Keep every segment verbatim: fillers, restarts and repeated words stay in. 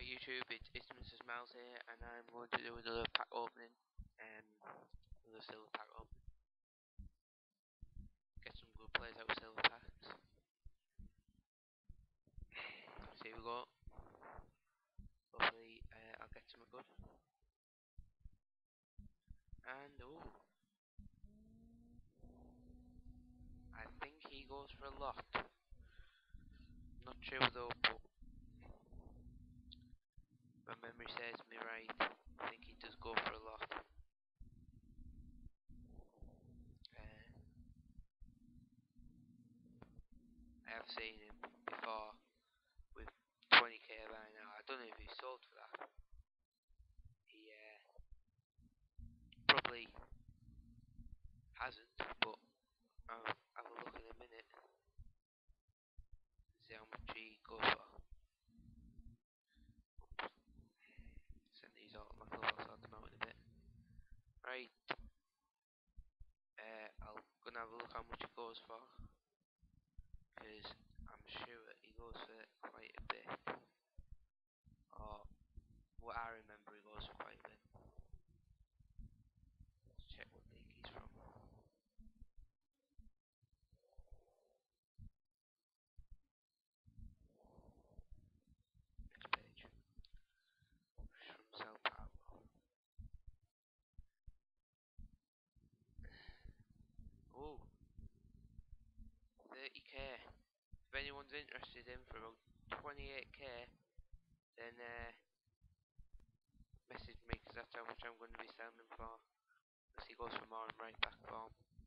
Alright YouTube, it's, it's Missus Mouse here, and I'm going to do another pack opening, um, another silver pack opening. Get some good players out of silver packs. So here we go. Hopefully uh, I'll get some good. And oh, I think he goes for a lot. Not sure though, but my memory says me right. I think he does go for a lot. Uh, I have seen him before with twenty K by now. I don't know if he sold for that. He uh, probably hasn't, but I'll have a look in a minute. See how much he goes for. Send these out of my club, I'll sort them out in a bit. Right, uh, I'm gonna have a look how much he goes for, because I'm sure he goes for quite a bit, or what I remember he goes for quite a bit. Let's check what league he's from. Next page. From Sao Paulo. Oh, thirty K. If anyone's interested in for about twenty-eight K, then uh, message me, because that's how much I'm going to be selling him for. Because he goes for more in right back form.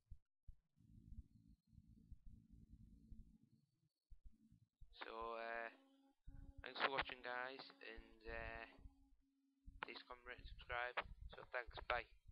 So uh, thanks for watching guys, and uh, please comment, rate, subscribe. So thanks, bye.